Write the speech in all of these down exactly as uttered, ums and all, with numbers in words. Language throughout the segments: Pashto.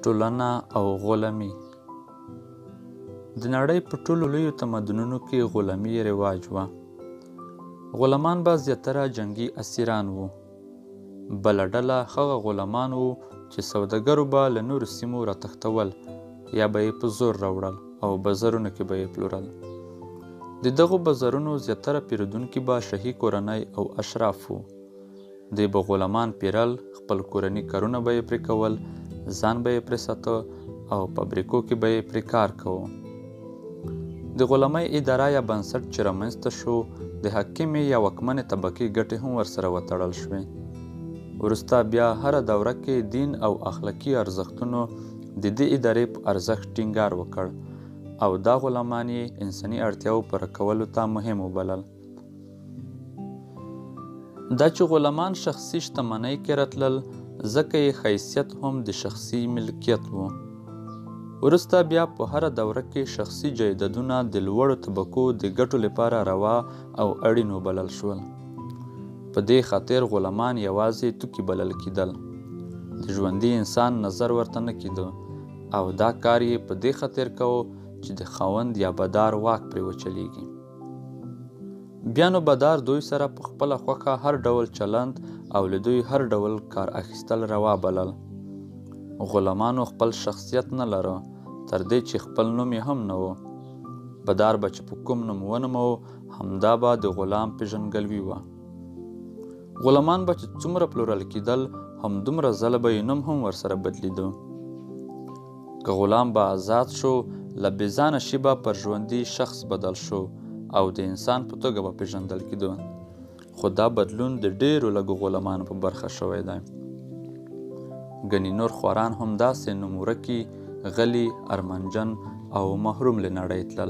ټولنه او غلامي. د نړۍ په ټولو لویو تمدنونو کې غلامي رواج وه. غلامان به زیاتره جنګي اسیران وو. بله ډله هغه غلامان وو چې سوداګرو به له نورو سیمو راتښتول یا به یې په زور راوړل او بازارونو کې به یې پلورل. د دغو بازارونو زیاتره پیرودونکي به شاهي کورنۍ او اشراف وو. دوی به غلامان پیرل، خپل کورني کارونه به یې پرې کول، ځان به یې پرې ساته او فابریکو کې به یې پرې کار کوو. د غلامۍ اداره یا بنسټ چې رامنځته شو، د حاکمې یا واکمنې طبقې ګټې هم ورسره وتړل شوې. وروسته بیا هره دوره کې دین او اخلاقي ارزښتونو د دې ادارې په ارزښت ټینګار وکړ او دا غلامان یې انساني اړتیاو پوره کولو ته مهم وبلل. دا چې غلامان شخصي شتمنۍ کې راتلل، ځکه یې حیثیت هم د شخصي ملکیت و. وروسته بیا په هره دوره کې شخصي جایدادونه د لوړو طبقو د ګټو لپاره روا او اړین وبلل شول. په دې خاطر غلامان یوازې توکي بلل کېدل. د ژوندي انسان نظر ورته نه کېده او دا کار یې په دې خاطر کوو چې د خاوند یا بدار واک پرې وچلیږي. بیا نو بدار دوی سره په خپله خوښه هر ډول چلند او له دوی هر ډول کار اخیستل روا بلل. غلامانو خپل شخصیت نه لره، تر دې چې خپل نوم یې هم نه و. بدار به چې په کوم نوم ونومو، همدا به د غلام پیژندګلوي وه. غلامان به چې څومره پلورل کېدل، همدومره ځله به یې نوم هم ورسره بدلیده. که غلام به آزاد شو، له بېځانه شي به پر ژوندي شخص بدل شو او د انسان په توګه به پیژندل کېده. خو دا بدلون د ډېرو لږو غلامانو په برخه شوی دی. ګنې نور خواران هم داسې نومورکي، غلي، ارمنجن او محروم له نړۍ تلل.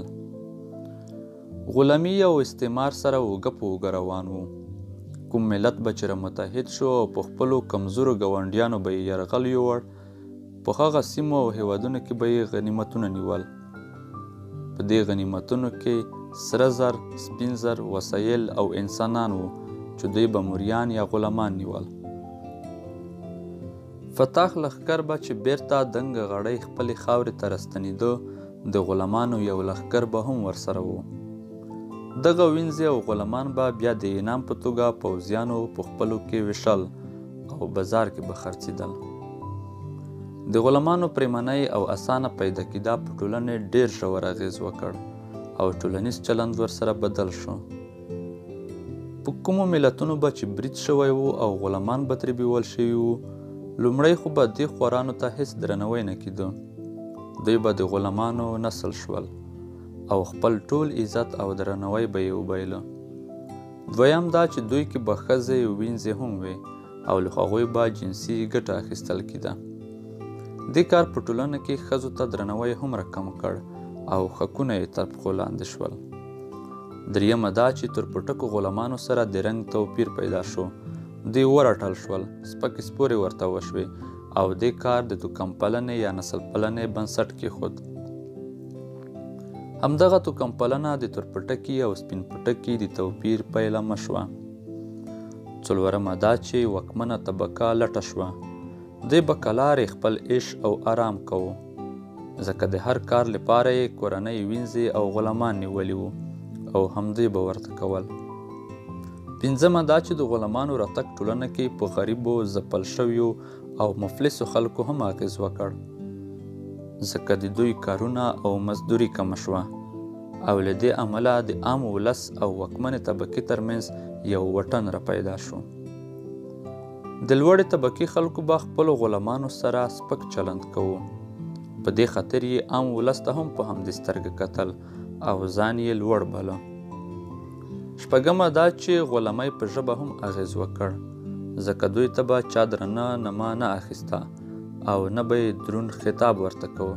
غلامي او استعمار سره اوږه په اوږه روان وو. کوم ملت به چې متحد شو او په خپلو کمزورو ګاونډیانو به یې یرغل یووړ، په هغه سیمو او هیوادونو کې به یې غنیمتونه نیول. په دې غنیمتونو کې سره زر، سپین زر، وسایل او انسانان وو چې دوی به موریان یا غلامان نیول. فتح لښکر به چې بیرته دنګه غړۍ خپلې خاورې ته راستنېده، د غلامانو یو لښکر به هم ورسره و. دغه وینځې او غلامان به بیا د انعام په توګه پوځیانو په خپلو کې ویشل او بازار کې به خرڅېدل. د غلامانو پریمنۍ او اسانه پیدا کېدا په ټولنې ډېر ژور اغېز وکړ او ټولنیز چلند ورسره بدل شو. په کومو ملتونو به چې برید شوی و او غلامان به ترې بیول شوي وو، لومړی خو به دې خوارانو ته هېڅ درناوی نه کېده. دوی به د غلامانو نسل شول او خپل ټول عزت او درناوی به یې وبایله. دویم دا چې دوی کې به ښځې وینځې هم وې او له هغوی به جنسي ګټه اخیستل کېده. دې کار په ټولنه کې ښځو ته درناوی هم راکم کړ او حقونه یې تر پښو لاندې شول. دریمه دا چې تورپوټکو غلامانو سره د رنګ توپیر پیدا شو. دوی ورټل شول، سپکې سپورې ورته وشوې او دې کار د توکم پالنې یا نسل پالنې بنسټ کېښود. همدغه توکم پالنه د تورپوټکي او سپین پوټکي د توپیر پیلامه شوه. څلورمه دا چې واکمنه طبقه لټه شوه. دوی به کلارې خپل عیش او آرام کوو، ځکه د هر کار لپاره یې کورنۍ وینځې او غلامان نیولي وو او همدوی به ورته کول. پنځمه دا چې د غلامانو راتګ ټولنه کې په غریبو، ځپل شویو او مفلسو خلکو هم اغېز وکړ، ځکه د دوی کارونه او مزدوري کمه شوه او له دې امله د عام ولس او واکمنې طبقې ترمنځ یو وټن را پیدا شو. د لوړې طبقې خلکو به خپلو غلامانو سره سپک چلند کوو. په دې خاطر یې عام ولس ته هم په همدې سترګه کتل او ځان یې لوړ باله. شپږمه دا چې غلامۍ په ژبه هم اغېز وکړ، ځکه دوی ته به چا درنه نما نه اخیسته او نه به یې دروند خطاب ورته کوه.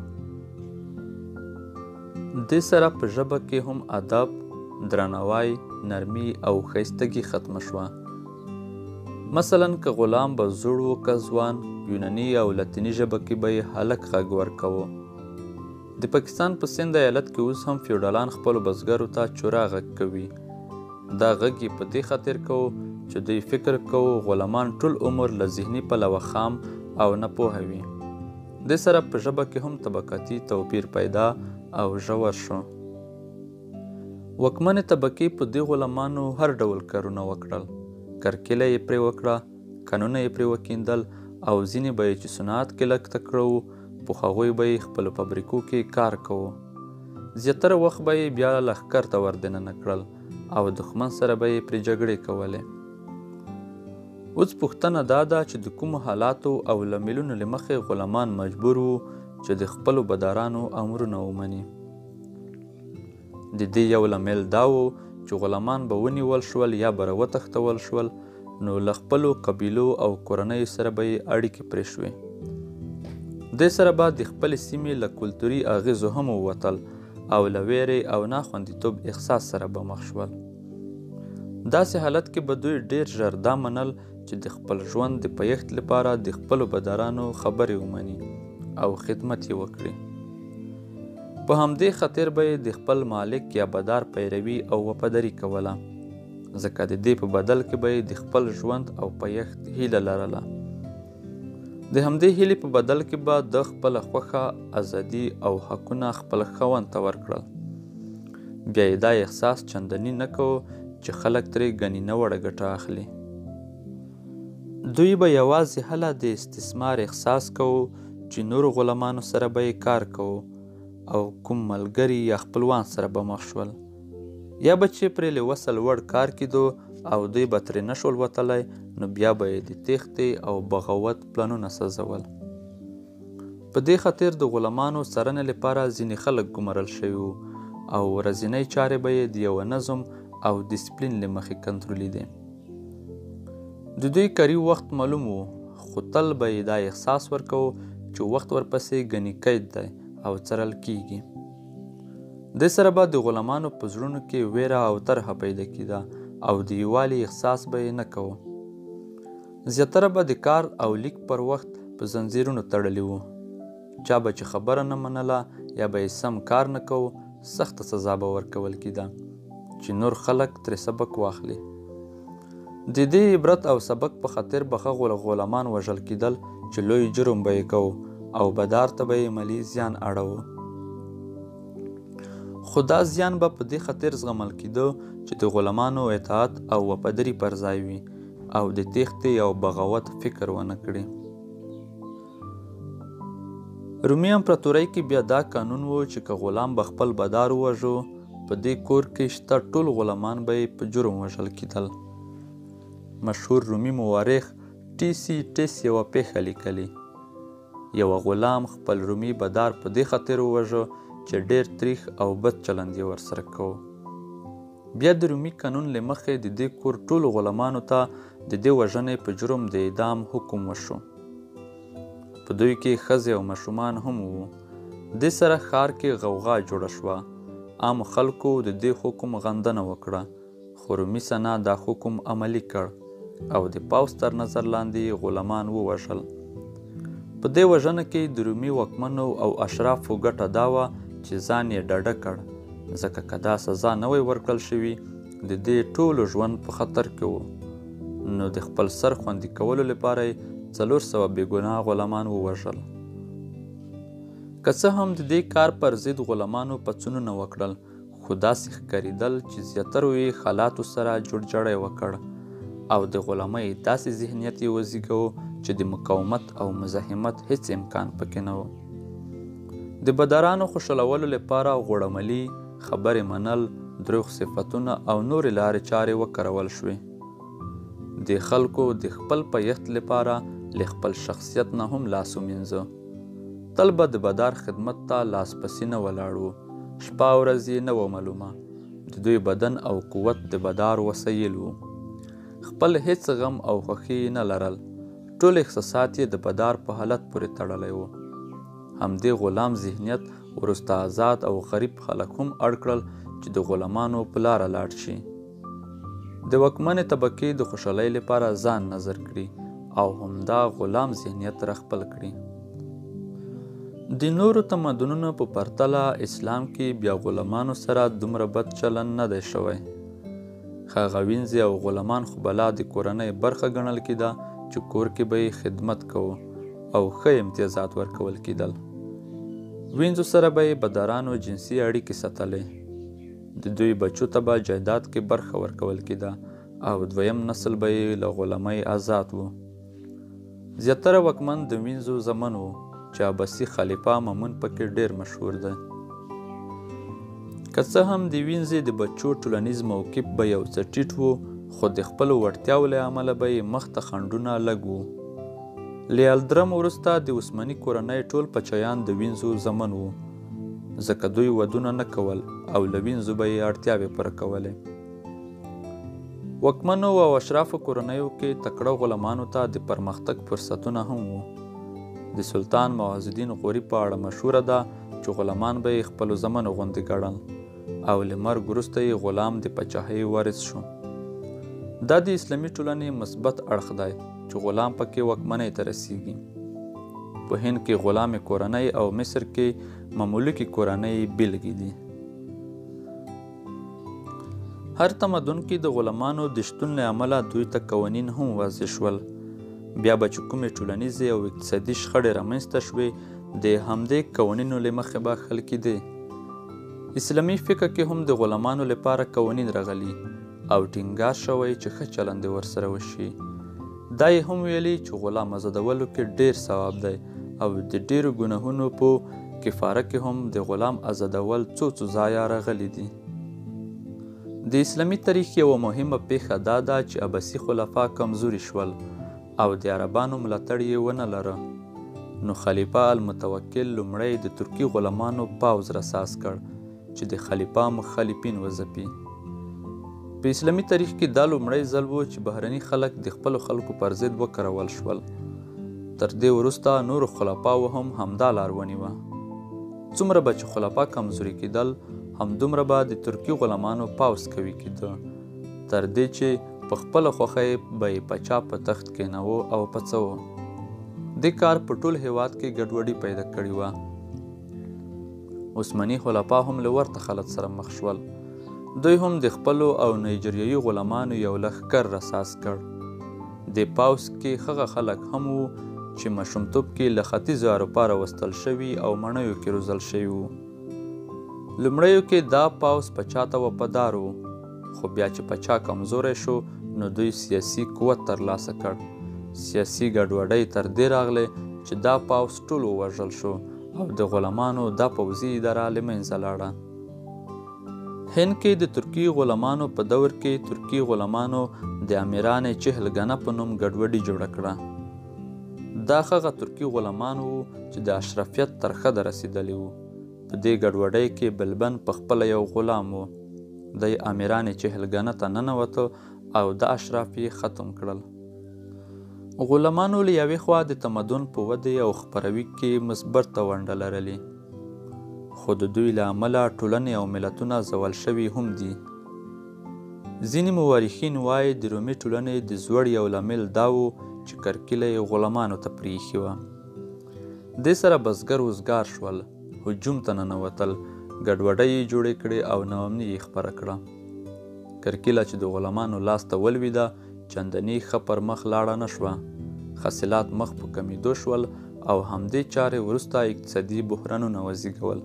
دې سره په ژبه کې هم ادب، درناوی، نرمي او ښایستګي ختمه شوه. مثلا که غلام به زوړ و که ځوان، یوناني او لاتیني ژبه کې به یې هلک غږ ورکوه. د پاکستان په سند ایالت کې اوس هم فیوډالان خپلو بزګرو ته چوره غږ کوي. دا غږ یې په دې خاطر کوو چې دوی فکر کوو غلامان ټول عمر له ذهني پلوه خام او نه پوهه وي. دې سره په ژبه کې هم طبقاتي توپیر پیدا او ژور شو. واکمنې طبقې په دې غلامانو هر ډول کارونه وکړل. کرکیله یې پرې وکړه، کانونه یې پرې وکیندل او ځینې به یې چې صنعت کې لږ تکړه وو، په هغوی به یې خپلو فابریکو کې کار کوو. زیاتره وخت به یې بیا لښکر ته ور دننه کړل او دښمن سره به یې پرې جګړې کولې. اوس پوښتنه دا ده چې د کومو حالاتو او لاملونو له مخې غلامان مجبور وو چې د خپلو بدارانو امرونه ومني. د دې یو لامل دا و چې غلامان به ونیول شول یا به راوتښتول شول، نو له خپلو قبیلو او کورنیو سره به یې اړیکې پرې شوې. دې سره به د خپلې سیمې له کلتوري اغېزو هم ووتل او له ویرې او ناخوندیتوب احساس سره به مخ شول. داسې حالت کې به دوی ډېر ژر دا منل چې د خپل ژوند د پایښت لپاره د خپلو بدارانو خبرې ومني او خدمت یې وکړي. په همدې خاطر به یې د خپل مالک یا بدار پیروي او وفاداري کوله، ځکه د دې په بدل کې به یې د خپل ژوند او پایښت هیله لرله. د همدې هیلې په بدل کې به د خپله خوښه، ازادي او حقونه خپل خاوند ته ورکړل. بیا یې دا احساس چنداني نه کوو چې خلک ترې ګنې ناوړه ګټه اخلي. دوی به یوازې هله د استثمار احساس کوو چې نورو غلامانو سره به یې کار کوو او کوم ملګري یا خپلوان سره به مخ شول، یا به چې پرې له وسه لوړ کار کېدو او دوی به ترې نه شول وتلی، نو بیا به یې د تېښتې او بغاوت پلانونه سازول. په دې خاطر د غلامانو څارنې لپاره ځینې خلک ګمارل شوي وو او ورځنۍ چارې به یې د یوه نظم او ډسپلین له مخې کنټرولېدې. د دوی کاري وخت معلوم و، خو تل به یې دا احساس ورکوو چې وخت ورپسې ګنې قید دی او څارل کیږي. دې سره به د غلامانو په زړونو کې ویره او طرحه پیدا کېده او د یووالي احساس به یې نه کوو. زیاتره به د کار او لیک پر وخت په زنځیرونو تړلي وو. چا به چې خبره نه منله یا به یې سم کار نه کوو، سخته سزا به ورکول کېده چې نور خلک ترې سبق واخلي. د دې عبرت او سبق په خاطر به هغو غلامان وژل کېدل چې لوی جرم به یې کوو او بدار ته به یې مالي زیان اړوو. خو دا زیان به په دې خاطر زغمل کېده چې د غلامانو اطاعت او وفاداري پر ځای وي او د تېښتې او بغاوت فکر ونه کړي. رومي امپراتورۍ کې بیا دا قانون و چې که غلام به خپل بدار ووژو، په دې کور کې شته ټول غلامان به یې په جرم وژل کېدل. مشهور رومي مورخ ټي سي ټیس یوه پیښه لیکلې. یوه غلام خپل رومي بدار په دې خاطر ووژه چې ډېر تریخ او بد چلند یې ورسره کوو. بیا د رومي قانون له مخې د دې کور ټولو غلامانو ته د دې وژنې په جرم د اعدام حکم وشو. په دوی کې ښځې او ماشومان هم وو. دې سره ښار کې غوغا جوړه شوه. عامو خلکو د دې حکم غندنه وکړه، خو رومي سنا دا حکم عملي کړ او د پوځ تر نظر لاندې غلامان ووژل. په دې وژنه کې د رومي واکمنو او اشرافو ګټه دا وه چې ځان یې ډاډه کړ، ځکه که دا سزا نه وی ورکړل شوي، د دې ټولو ژوند په خطر کې و. نو د خپل سر خوندي کولو لپاره یې څلور سوه بې ګناه غلامان ووژل. که څه هم د دې کار پر ضد غلامانو پاڅونونه وکړل، خو داسې ښکارېدل چې زیاترو یې حالاتو سره جوړجاړی وکړ او د غلامۍ داسې ذهنیت یې وزېږوه چې د مقاومت او مزاحمت هیڅ امکان پکې نه و. د بدارانو خوشحالولو لپاره غوړملي، خبرې منل، دروغ صفتونه او نورې لارې چارې وکارول شوې. د خلکو د خپل پایښت لپاره له خپل شخصیت نه هم لاس ومینځه. تل به د بدار خدمت ته لاس پسې نه ولاړ وو. شپه او ورځ یې نه وه معلومه. د دوی بدن او قوت د بدار وسایل وو. خپل هیڅ غم او خوښي نه لرل. ټول احساسات یې د بدار په حالت پورې تړلی و. همدې غلام ذهنیت وروسته آزاد او غریب خلک هم اړ کړل چې د غلامانو په لاره لاړ شي. د واکمنې طبقې د خوشحالۍ لپاره ځان نظر کړي او همدا غلام ذهنیت را خپل کړي. د نورو تمدنونو په پرتله اسلام کې بیا غلامانو سره دومره بد چلن نه دی شوی. هغه وینځې او غلامان خو بلا د کورنۍ برخه ګڼل کېده چې کور کې به یې خدمت کوو او ښه امتیازات ورکول کېدل. وینځو سره به یې بدرانو جنسي اړیکې ساتلې. د دوی بچو ته به جایداد کې برخه ورکول کېده او دویم نسل به یې له غلامۍ آزاد و. زیاتره واکمن د وینځو زمن و چې عباسي خلیفه مامون پکې ډېر مشهور دی. که څه هم د وینځې د بچو ټولنیز موقف به یو څه ټیټ و، خو د خپلو وړتیاو له امله به یې مخته خنډونه لږ وو. له الدرم وروسته د عثماني کورنۍ ټول پچیان د وینځو زمن وو، ځکه دوی ودونه نه کول او له وینځو به یې اړتیاوې پوره کولې. واکمنو او اشرافو کورنیو کې تکړه غلامانو ته د پرمختګ فرصتونه هم وو. د سلطان معز الدین غوري په اړه مشهوره ده چې غلامان به یې خپلو زمنو غوندې ګڼل او له مرګ وروسته یې غلام د پاچاهۍ وارث شو. دا د اسلامي ټولنې مثبت اړخ دی چې غلام پکې واکمنۍ ته رسیږي. په هند کې غلام کورنۍ او مصر کې مملوکي کورنۍ بیلګې دي. هر تمدن کې د غلامانو د شتون له امله دوی ته قوانین هم وضع شول. بیا به چې کومې ټولنیزې او اقتصادي شخړې رامنځته شوې، د همدې قوانینو له مخې به حل کېدې. اسلامي فقه کې هم د غلامانو لپاره قوانین راغلي او ټینګار شوی چې ښه چلند یې ورسره وشي. دا یې هم ویلي چې غلام آزادولو کې ډېر ثواب دی او د ډېرو ګناهونو په کفاره کې هم د غلام آزادول څو څو ځایه راغلي دي. د اسلامي تاریخ یوه مهمه پیښه دا ده چې عباسي خلفا کمزوري شول او د عربانو ملاتړ یې ونه لره، نو خلیفه المتوکل لومړی د ترکي غلامانو پوځ راساس کړ چې د خلیفه مخالفین وځپي. په اسلامي تاریخ کې دا لومړی ځل و چې بهرني خلک د خپلو خلکو پر ضد وکارول شول. تر دې وروسته نورو خلفاو هم همدا لار ونیوه. څومره به چې خلفا کمزوري کېدل، همدومره به د ترکي غلامانو پوځ قوي کېده، تر دې چې په خپله خوښه به یې پاچا په تخت کېناوه او پڅوه. دې کار په ټول هیواد کې ګډوډي پیدا کړې وه. عثماني خلفا هم له ورته حالت سره مخ شول. دوی هم د خپلو او نایجریایي غلامانو یو لښکر راساس کړ. د پوځ کې هغه خلک هم وو چې ماشومتوب کې له ختیځې اروپا راوستل شوي او مڼیو کې روزل شوي وو. لومړیو کې دا پوځ پاچا ته وفادار وو، خو بیا چې پاچا کمزوری شو نو دوی سیاسي قوت ترلاسه کړ. سیاسي ګډوډۍ تر دې راغلې چې دا پوځ ټول ووژل شو او د غلامانو دا پوځي اداره له منځه لاړه. هند کې د ترکي غلامانو په دور کې ترکي غلامانو د امیران چهلګنه په نوم ګډوډي جوړه کړه. دا هغه ترکي غلامان وو چې د اشرافیت ترخه ته رسېدلي وو. په دې ګډوډۍ کې بلبن پخپله یو غلام و. دی امیران چهلګنه ته ننوته او د اشراف یې ختم کړل. غلامانو له یوې خوا د تمدن په ودې او خپروي کې مثبته ونډه لرلې، خو د دوی له امله ټولنې او ملتونه زوال شوي هم دي. ځینې مورخین وایي د رومي ټولنې د زوړ یو لامل دا و چې کرکیله یې غلامانو ته پرېښې وه. دې سره بزګر وزګار شول، هجوم ته ننوتل، ګډوډۍ یې جوړې کړې او ناامني یې خپره کړه. کرکیله چې د غلامانو لاس ته ولوېده، چندني ښه پر مخ لاړه نه شوه. حاصلات مخ په کمیدو شول او همدې چارې وروسته اقتصادي بحرانونه وزېږول.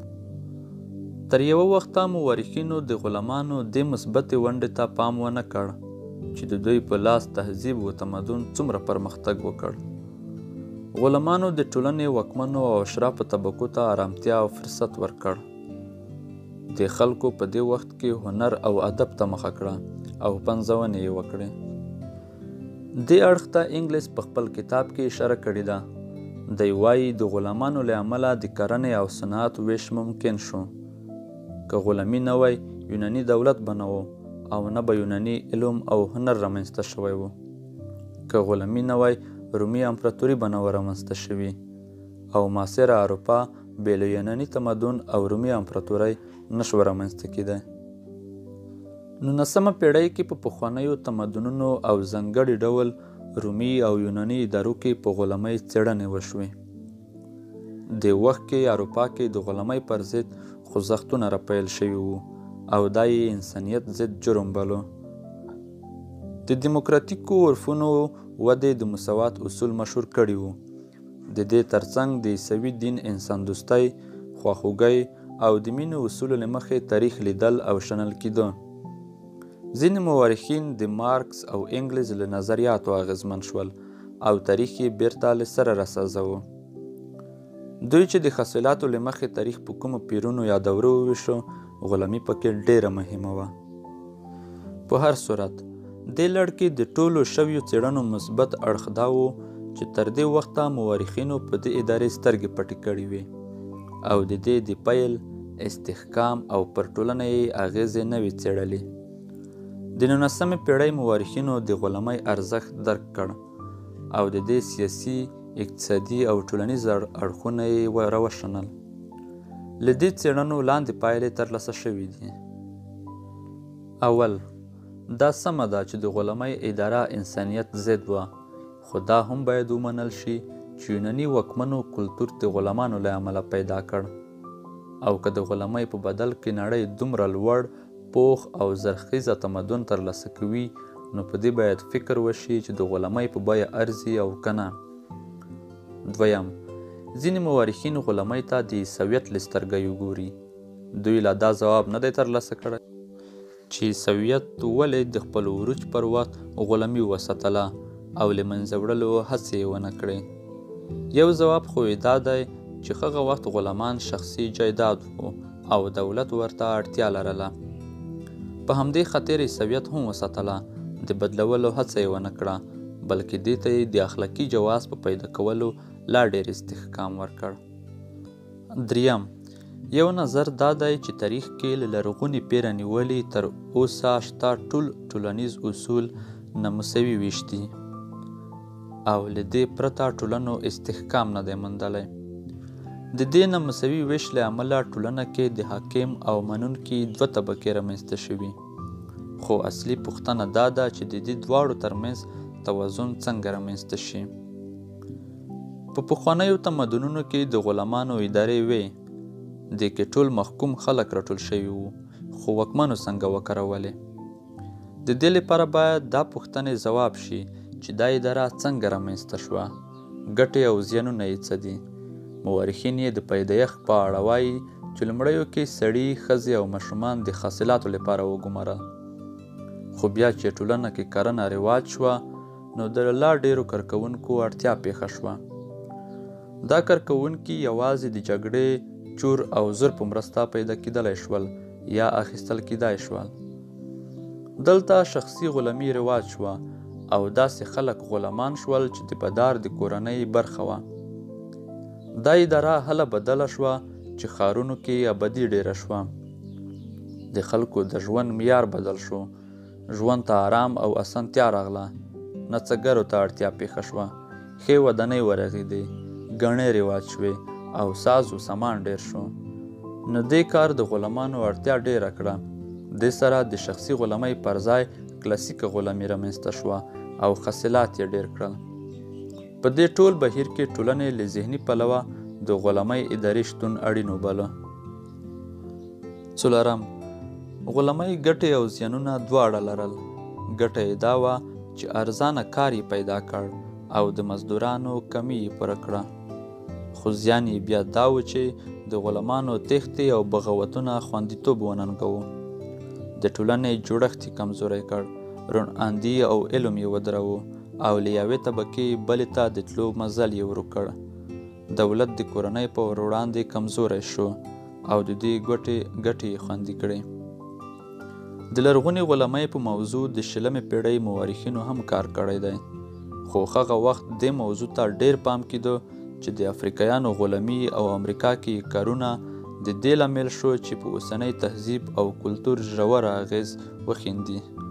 تر یوه وخته مورخینو د غلامانو دې مثبتې ونډې ته پام ونه کړ چې د دوی په لاس تهذیب و تمدن څومره پرمختګ وکړ. غلامانو د ټولنې واکمنو او اشرافو طبقو ته ارامتیا او فرصت ورکړ. د خلکو په دې وخت کې هنر او ادب ته مخه کړه او پنځونې یې وکړې. دې اړخ ته انګلیس په خپل کتاب کې اشاره کړې ده. دی وایي د غلامانو له امله د کرنې او صنعت ویش ممکن شو. که غلامي نه وای، یوناني دولت به نه و او نه به یوناني علم او هنر رامنځته شوی و. که غلامي نه وای، رومي امپراتوري به نه وه رامنځته شوي او معاصره اروپا بې له یوناني تمدن او رومي امپراتورۍ نه شوه رامنځته کېدی. نولسمه پیړۍ کې په پخوانیو تمدنونو او ځانګړي ډول رومي او یوناني ادارو کې په غلامۍ څېړنې وشوې. د وخت کې اروپا کې د غلامۍ پر ضد خوځښتونه راپیل شوي وو او دا یې انسانیت ضد جرم بلو. د دیموکراتیکو عرفونو ودې د مساوات اصول مشهور کړي وو. د دې ترڅنګ د عیسوي دین انسان دوستۍ، خواخوږۍ او د مینې اصولو له مخې تاریخ لیدل او شنل کېده. ځینې مورخین د مارکس او انګلز له نظریاتو اغېزمن شول او تاریخ یې بیرته له سره راسازوه. دوی چې د حاصلاتو له مخې تاریخ په کومو پیرونو یا دورو وویشو، غلامي پکې ډېره مهمه وه. په هر صورت دې لړ کې د ټولو شویو څېړنو مثبت اړخ دا و چې تر دې وخته مورخینو په دې ادارې سترګې پټې کړې وې او د دې د پیل، استحکام او پر ټولنه یې اغېزې نه وې څېړلې. د نولسمې پیړۍ مورخینو د غلامۍ ارزښت درک کړ او د دې سیاسي، اقتصادي او ټولنیز اړخونه یې راوشنل. له دې څېړنو لاندې پایلې ترلاسه شوې دي. اول، دا سمه ده چې د غلامۍ اداره انسانیت ضد وه، خو دا هم باید ومنل شي چې یوناني واکمنو کلتور د غلامانو له امله پیدا کړ او که د غلامۍ په بدل کې نړۍ دومره لوړ، پوخ او زرخیزه تمدن ترلاسه کوي، نو په دې باید فکر وشي چې د غلامۍ په بیه ارزي او که نه. دویم، ځینې مورخین غلامۍ ته د عیسویت له سترګیو ګوري. دوی لا دا ځواب نه دی ترلاسه کړی چې عیسویت ولې د خپل عروج پر وخت غلامي وساتله او له منځه وړلو هڅې یې ونه کړې. یو ځواب خو یې دا دی چې هغه وخت غلامان شخصي جایداد وو او دولت ورته اړتیا لرله. په همدې خاطر عیسویت هم وساتله، د بدلولو هڅه یې ونه کړه، بلکې دې ته یې د اخلاقي جواز په پیدا کولو لا ډېر استحکام ورکړ. دریم، یو نظر دا دی چې تاریخ کې له لرغونې پیره نیولې تر اوسه شته ټول ټولنیز اصول نامساوي ویش دي او له دې پرته ټولنو استحکام نه دی موندلی. د دې نامساوي ویش له امله ټولنه کې د حاکم او منونکي دوه طبقې رامنځته شوي، خو اصلي پوښتنه دا ده چې د دې دواړو ترمنځ توازن څنګه رامنځته شي. په پخوانیو تمدنونو کې د غلامانو ادارې وې، دې کې ټول محکوم خلک راټول شوي وو، خو واکمنو څنګه وکارولې؟ د دې لپاره باید دا پوښتنې ځواب شي چې دا اداره څنګه رامنځته شوه، ګټې او زیانونه یې څه دي. مورخین یې د پیدایښت په اړه وایي چې لومړیو کې سړي، ښځې او ماشومان د حاصلاتو لپاره وګمارل، خو بیا چې ټولنه کې کرنه رواج شوه، نو د لا ډېرو کارکوونکو اړتیا پیښه شوه. دا کارکوونکي یوازې د جګړې، چور او زور په مرسته پیدا کېدلی شول یا اخیستل کېدای شول. دلته شخصي غلامي رواج شوه او داسې خلک غلامان شول چې د بادار د کورنۍ برخه وه. دا اداره هله بدله شوه چې ښارونو کې ابادي ډېره شوه، د خلکو د ژوند معیار بدل شو، ژوند ته آرام او اسانتیا راغله، نڅګرو ته اړتیا پیښه شوه، ښې ودانۍ ورغېدې، ګڼې رواج شوې او ساز و سامان ډېر شو. نو دې کار د غلامانو اړتیا ډېره کړه. دې سره د شخصي غلامۍ پر ځای کلاسیکه غلامي رامنځته شوه او حاصلات یې ډېر کړل. په دې ټول بهیر کې ټولنې له ذهني پلوه د غلامۍ ادارې شتون اړین وباله. څلورم، غلامۍ ګټې او زیانونه دواړه لرل. ګټه یې دا وه چې ارزانه کار یې پیدا کړ او د مزدورانو کمی یې پوره کړه، خو زیان یې بیا دا و چې د غلامانو تېښتې او بغاوتونه خوندیتوب وننګوه. د ټولنې جوړښت یې کمزوری کړ، روڼ اندي او علم یې ودروه او له یوې طبقې بلې ته د تلو مزل یې ورو کړ. دولت د کورنۍ په وړاندې کمزوری شو او د دې ګټې ګټې یې خوندي کړې. د لرغونې غلامۍ په موضوع د شلمې پیړۍ مورخینو هم کار کړی دی، خو هغه وخت دې موضوع ته ډېر پام کېده چې د افریقایانو غلامي او امریکا کې کارونه د دې لامل شو چې په اوسنی تهذیب او کلتور ژور اغېز وښندي.